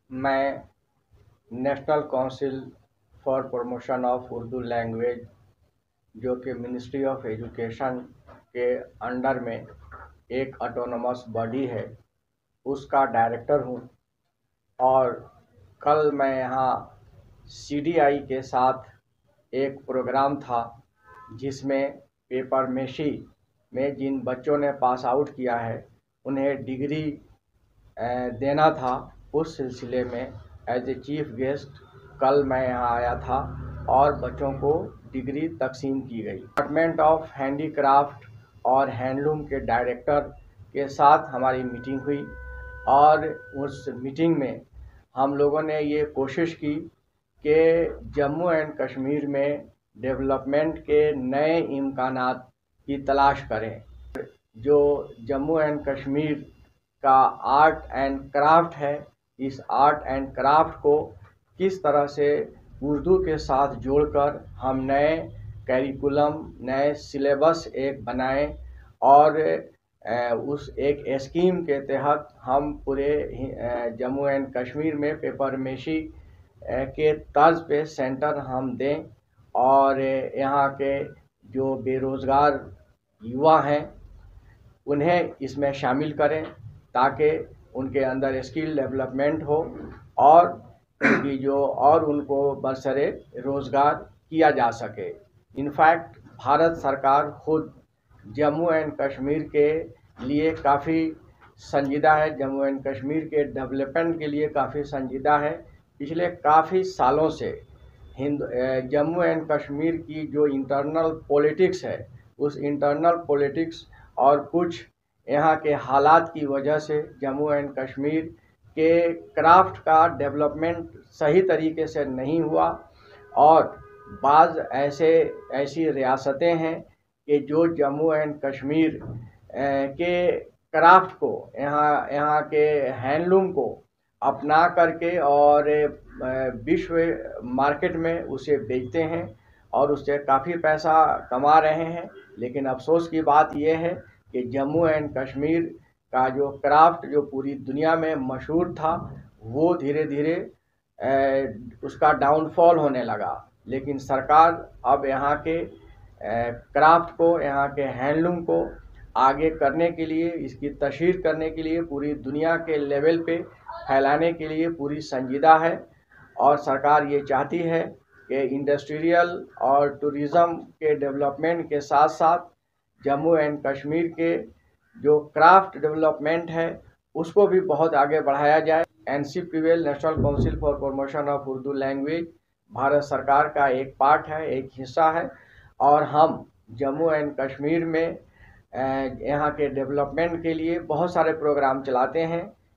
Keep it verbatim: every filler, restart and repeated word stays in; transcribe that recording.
मैं national council for promotion of Urdu language, जो कि मिनिस्ट्री ऑफ एजुकेशन के अंडर में एक ऑटोनोमस बॉडी है, उसका डायरेक्टर हूँ। और कल मैं यहाँ सी डी आई के साथ एक प्रोग्राम था जिसमें पेपर मेशी में जिन बच्चों ने पास आउट किया है उन्हें डिग्री देना था। उस सिलसिले में एज ए चीफ गेस्ट कल मैं यहाँ आया था और बच्चों को डिग्री तकसीम की गई। डिपार्टमेंट ऑफ हैंडीक्राफ्ट और हैंडलूम के डायरेक्टर के साथ हमारी मीटिंग हुई और उस मीटिंग में हम लोगों ने ये कोशिश की कि जम्मू एंड कश्मीर में डेवलपमेंट के नए इम्कानात की तलाश करें। जो जम्मू एंड कश्मीर का आर्ट एंड क्राफ्ट है, इस आर्ट एंड क्राफ्ट को किस तरह से उर्दू के साथ जोड़कर हम नए कैरिकुलम, नए सिलेबस एक बनाएं और उस एक स्कीम के तहत हम पूरे जम्मू एंड कश्मीर में पेपर मेशी के तर्ज पे सेंटर हम दें और यहाँ के जो बेरोज़गार युवा हैं उन्हें इसमें शामिल करें ताकि उनके अंदर स्किल डेवलपमेंट हो और कि जो और उनको बरसरे रोज़गार किया जा सके। इनफैक्ट भारत सरकार खुद जम्मू एंड कश्मीर के लिए काफ़ी संजीदा है, जम्मू एंड कश्मीर के डेवलपमेंट के लिए काफ़ी संजीदा है। पिछले काफ़ी सालों से हिंद जम्मू एंड कश्मीर की जो इंटरनल पॉलिटिक्स है, उस इंटरनल पॉलिटिक्स और कुछ यहाँ के हालात की वजह से जम्मू एंड कश्मीर के क्राफ्ट का डेवलपमेंट सही तरीके से नहीं हुआ और बाज़ ऐसे ऐसी रियासतें हैं कि जो जम्मू एंड कश्मीर के क्राफ्ट को, यहाँ यहाँ के हैंडलूम को अपना करके और विश्व मार्केट में उसे बेचते हैं और उससे काफ़ी पैसा कमा रहे हैं। लेकिन अफसोस की बात यह है कि जम्मू एंड कश्मीर का जो क्राफ्ट जो पूरी दुनिया में मशहूर था वो धीरे धीरे उसका डाउनफॉल होने लगा। लेकिन सरकार अब यहाँ के क्राफ्ट को, यहाँ के हैंडलूम को आगे करने के लिए, इसकी तशहीर करने के लिए, पूरी दुनिया के लेवल पे फैलाने के लिए पूरी संजीदा है। और सरकार ये चाहती है कि इंडस्ट्रियल और टूरिज़्म के डेवलपमेंट के साथ साथ जम्मू एंड कश्मीर के जो क्राफ्ट डेवलपमेंट है उसको भी बहुत आगे बढ़ाया जाए। N C P L national council for promotion of Urdu language Bharat सरकार का एक पार्ट है, एक हिस्सा है और हम जम्मू एंड कश्मीर में यहाँ के डेवलपमेंट के लिए बहुत सारे प्रोग्राम चलाते हैं।